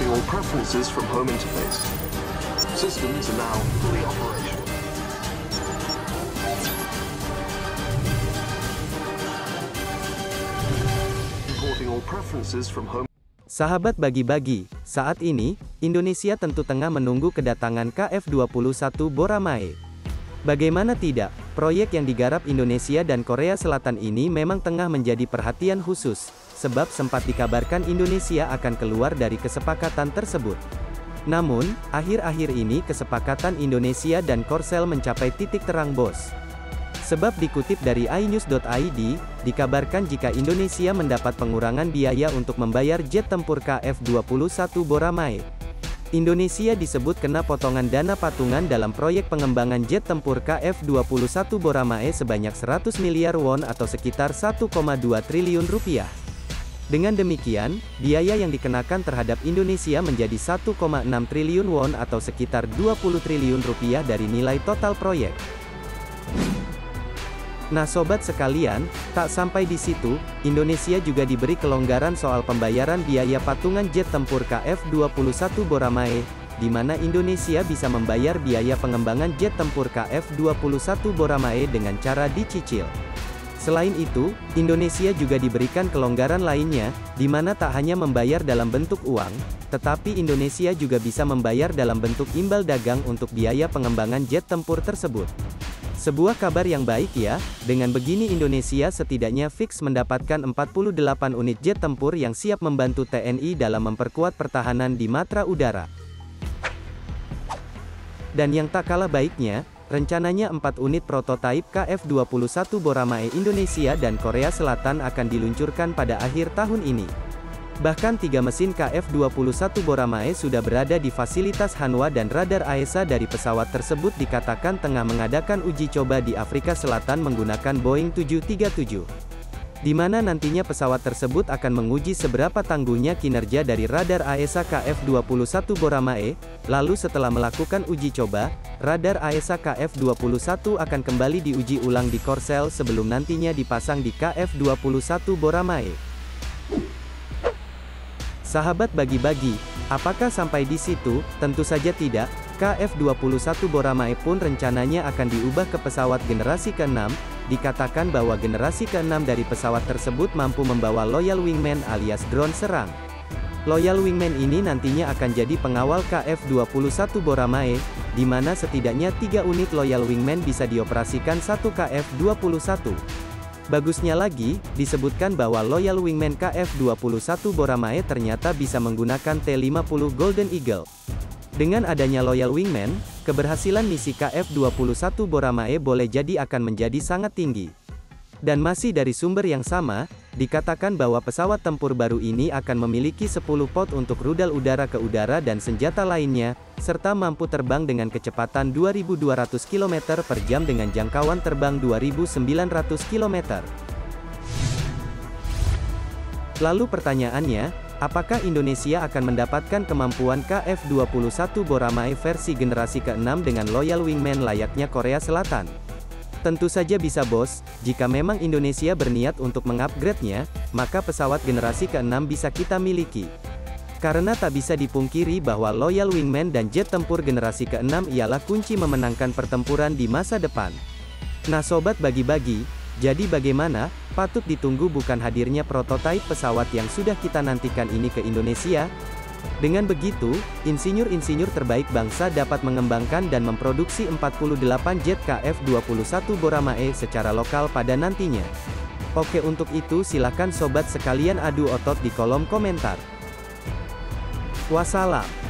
Importing all preferences from home interface. Systems are now fully operational. Importing all preferences from home. Sahabat bagi-bagi, saat ini, Indonesia tentu tengah menunggu kedatangan KF-21 Boramae. Bagaimana tidak, proyek yang digarap Indonesia dan Korea Selatan ini memang tengah menjadi perhatian khusus, sebab sempat dikabarkan Indonesia akan keluar dari kesepakatan tersebut. Namun, akhir-akhir ini kesepakatan Indonesia dan Korsel mencapai titik terang bos. Sebab dikutip dari inews.id, dikabarkan jika Indonesia mendapat pengurangan biaya untuk membayar jet tempur KF-21 Boramae. Indonesia disebut kena potongan dana patungan dalam proyek pengembangan jet tempur KF-21 Boramae sebanyak 100 miliar won atau sekitar 1,2 triliun rupiah. Dengan demikian, biaya yang dikenakan terhadap Indonesia menjadi 1,6 triliun won atau sekitar 20 triliun rupiah dari nilai total proyek. Nah sobat sekalian, tak sampai di situ, Indonesia juga diberi kelonggaran soal pembayaran biaya patungan jet tempur KF-21 Boramae, di mana Indonesia bisa membayar biaya pengembangan jet tempur KF-21 Boramae dengan cara dicicil. Selain itu, Indonesia juga diberikan kelonggaran lainnya, di mana tak hanya membayar dalam bentuk uang, tetapi Indonesia juga bisa membayar dalam bentuk imbal dagang untuk biaya pengembangan jet tempur tersebut. Sebuah kabar yang baik ya, dengan begini Indonesia setidaknya fix mendapatkan 48 unit jet tempur yang siap membantu TNI dalam memperkuat pertahanan di matra udara. Dan yang tak kalah baiknya, rencananya 4 unit prototipe KF-21 Boramae Indonesia dan Korea Selatan akan diluncurkan pada akhir tahun ini. Bahkan 3 mesin KF-21 Boramae sudah berada di fasilitas Hanwha dan radar AESA dari pesawat tersebut dikatakan tengah mengadakan uji coba di Afrika Selatan menggunakan Boeing 737. Di mana nantinya pesawat tersebut akan menguji seberapa tangguhnya kinerja dari radar AESA KF-21 Boramae, lalu setelah melakukan uji coba, radar AESA KF-21 akan kembali diuji ulang di Korsel sebelum nantinya dipasang di KF-21 Boramae. Sahabat bagi-bagi, apakah sampai di situ? Tentu saja tidak. KF-21 Boramae pun rencananya akan diubah ke pesawat generasi ke-6, dikatakan bahwa generasi ke-6 dari pesawat tersebut mampu membawa Loyal Wingman alias drone serang. Loyal Wingman ini nantinya akan jadi pengawal KF-21 Boramae, di mana setidaknya 3 unit Loyal Wingman bisa dioperasikan satu KF-21. Bagusnya lagi, disebutkan bahwa Loyal Wingman KF-21 Boramae ternyata bisa menggunakan T-50 Golden Eagle. Dengan adanya Loyal Wingman, keberhasilan misi KF-21 Boramae boleh jadi akan menjadi sangat tinggi. Dan masih dari sumber yang sama, dikatakan bahwa pesawat tempur baru ini akan memiliki 10 pot untuk rudal udara ke udara dan senjata lainnya, serta mampu terbang dengan kecepatan 2.200 km per jam dengan jangkauan terbang 2.900 km. Lalu pertanyaannya, apakah Indonesia akan mendapatkan kemampuan KF-21 Boramae versi generasi ke-6 dengan Loyal Wingman layaknya Korea Selatan? Tentu saja bisa bos, jika memang Indonesia berniat untuk mengupgrade-nya, maka pesawat generasi ke-6 bisa kita miliki. Karena tak bisa dipungkiri bahwa Loyal Wingman dan jet tempur generasi ke-6 ialah kunci memenangkan pertempuran di masa depan. Nah sobat bagi-bagi, jadi bagaimana? Patut ditunggu bukan hadirnya prototipe pesawat yang sudah kita nantikan ini ke Indonesia? Dengan begitu, insinyur-insinyur terbaik bangsa dapat mengembangkan dan memproduksi 48 jet KF-21 Boramae secara lokal pada nantinya. Oke, untuk itu silakan sobat sekalian adu otot di kolom komentar. Wassalam.